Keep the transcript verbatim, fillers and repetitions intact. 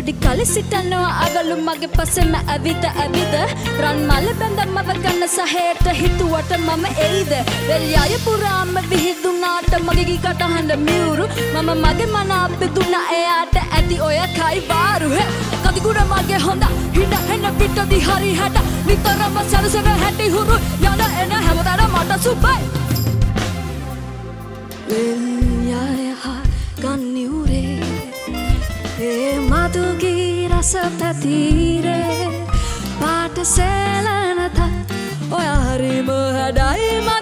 පොඩි කලි සිටනවා අගලු මගේ පස්සෙම ඇවිද ඇවිද රන් මල බඳ මව ගන්න සහයට හිතුවට මම එයිද වෙල්යාය පුරාම විහිදුනාට මගේ කටහඬ මියුරු මම මගේ මන අපෙදුනා එයාට ඇති ඔය කයි වාරු කදිගුණ මගේ හොඳ හිඳ හෙන පිටදි හරි හැට විතරම සරසන හැටි හුරු යන එන හැමදාම මට සුබයි වෙල්යාය හා ගන්නියුරේ ඒ මදුගේ රස පැතිරේ පාට සෙලනත ඔය හරිම හැඩයි